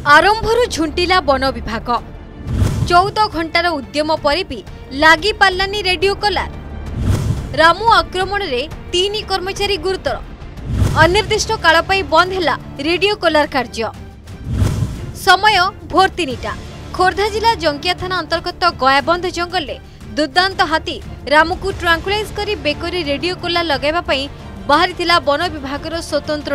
आरंभरू झुंटिला one विभाग 14 घंटार उद्यम पर भी लागी पार्लानी रेडियो कलार। रामू आक्रमण रे 3 कर्मचारी गुरुतर। अनिर्दिष्ट काल पाई बंद हैला रेडियो कलार कार्य। समय भोर 3टा। खोर्धा जिला जंकिया थाना अंतर्गत गयाबंध जंगल में दुर्दांत हाथी रामू को ट्रांकुलाइज करी बेकरी रेडियो कलार लगाइबा पई बाहरी थिला वन विभागर स्वतंत्र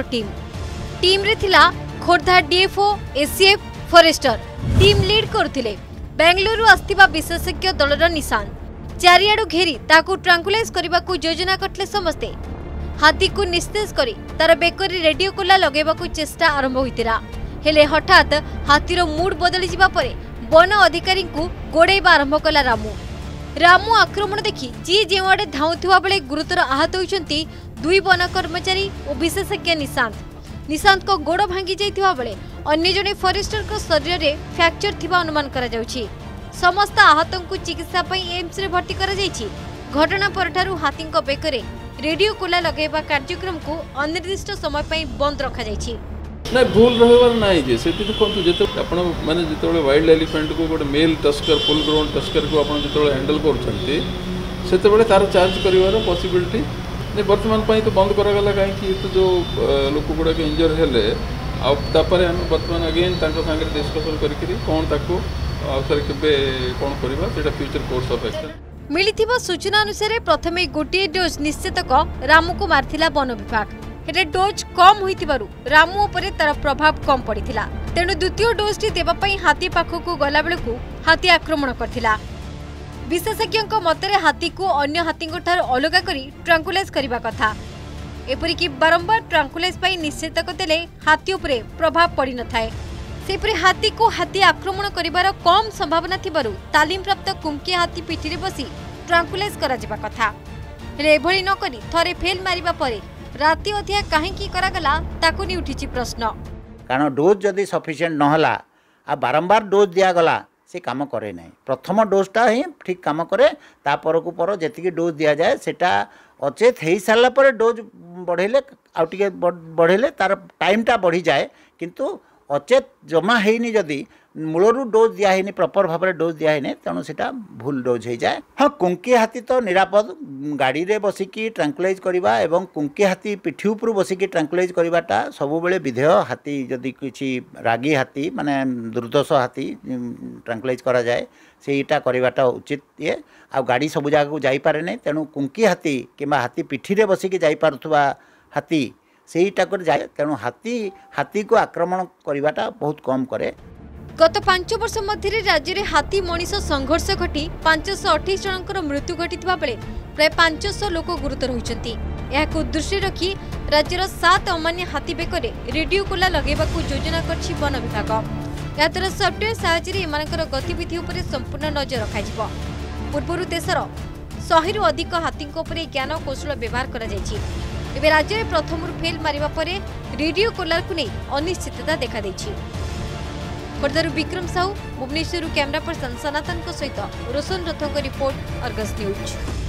टीम रे थिला Khordha DFO ACF forester team lead करथिले। बेंगलुरु आस्थिबा विशेषज्ञ दलर निशान चारियाडू घेरी ताकू ट्रांकुलाइज करबा को योजना करथले। समस्ते हाथी को निस्तेज करी तार बेकरी रेडियो कलार लगाइबा को चेष्टा आरंभ होइतिरा। हेले हठात हाथीर मूड बदली जिबा परे वन अधिकारी को गोड़ेबा आरंभ कला रामू आक्रमण देखि जी जेवाड़े धाउथुवा बेले गुरुतर आहत होइछंती 2 वन कर्मचारी और विशेषज्ञ निशांत को गोड़ भांगी जाइथिबा बेले अन्य जने फॉरेस्टर को शरीर रे फ्रैक्चर थिबा अनुमान करा जाउछि। समस्त आहतों को चिकित्सा पई एम्स रे भर्ती करा जाइछि। घटना परठारु हाथी को बेकरे रेडियो कलार लगाइबा कार्यक्रम को अनिर्दिष्ट समय पई बंद रखा जाइछि। ना भूल रहिबार नाही जे सेति देखंतु जेते आपण माने जेते वाइल्ड एलिफेंट को गोटे male tusker full grown tusker को आपण जेते हैंडल करछंती सेते बेले तार चार्ज करिवार पॉसिबिलिटी ने वर्तमान पई तो बंद करा गला काहे कि तो जो लोक गुडा के इंजर हेले आ तापरे हम वर्तमान अगेन तांको संगे डिस्कशन करिकरी कोन ताको अवसर केबे कोन करबा सेटा फ्यूचर कोर्स ऑफ एक्शन। मिलिथिबा सूचना अनुसार प्रथमे गोटे डोज निश्चितक रामू को मारथिला वन विभाग। हेले डोज कम होइतिबारु रामू उपरे तार प्रभाव कम पड़िथिला। तेणु द्वितीय डोज टी देबा पई हाथी पाखकु गला बेलकु हाथी आक्रमण करथिला। विशेषज्ञ मतरे हाथी को अन्य हाथी अलग करी ट्रांकुलाइज करबा कथा। एपरिकी बारंबार ट्रांकुलाइज पाई निश्चितक देले हाथी उपरे प्रभाव पड़ी न थाए। सेपरि हाथी को हाथी आक्रमण करिबार कम संभावना थिबारु तालीम प्राप्त कुमकी हाथी पिठिरे बसी ट्रांकुलाइज करा जिबा कथा। हेले एभली न करी थरे फेल मारिबा परे राति अधिया काहेकि करागला ताकू नि उठिछि प्रश्न। कारण डोज जदि सफिशिएंट नहला आ बारंबार डोज दिया गला से काम करे नहीं। प्रथम डोजटा ही ठीक काम करे तापर को पर जेतिकी डोज दिया जाए सेटा अचेत हो सारा पर डोज बढ़ेले आउ टिके बढ़ेले तार टाइमटा बढ़ी जाए किंतु अचेत जमा हैनी जदि मूलरू डोज दिया है प्रॉपर भाव में डोज दिया है तेणु सेटा भूल डोज हो जाए। हाँ कुंकी हाथी तो निरापद गाड़ी रे बसिकी ट्रांकुलाइज करवा एवं कुंकी हाथी पिठी उपर बसिकी ट्रांकुलाइज करवाटा सब बेले विधेय। हाथी जदि किसी रागी हाथी माने दुर्दश हाथी ट्रांकुलाइज करा जाए सेटा करवाटा उचित ये आ गाड़ी सब जगह को जाई पारे नहीं। तेणु कुंकी हाथी किंबा हाथी पिठी रे बसिकी जाई पारुथबा हाथी सेटा कर जाए तेणु हाथी को आक्रमण करवाटा बहुत कम करे। गत 5 वर्ष मध्य राज्य में हाथी मनीष संघर्ष घटी 528 जनकर मृत्यु घटी बेले प्राय 500 लोक गुरुतर होती। यह दृष्टि रखी राज्यर 7 अमान्य हाथी बेकरे रेडियो कलार लगेबा योजना करछि वन विभाग। यातर सफ्टवेयर साहाय्य गतिविधि उपर संपूर्ण नजर रखा। पूर्व देशर 100 अधिक हाथी ज्ञान कौशल व्यवहार करा जायछि। एबे राज्य में प्रथम फेल मारिबा परे रेडियो कलार को नहीं अनिश्चितता देखा देछि। खोर्धारू विक्रम साहू, भुवनेश्वर कैमरा पर्सन सनातन सहित रोशन रथों रिपोर्ट, अर्गस न्यूज।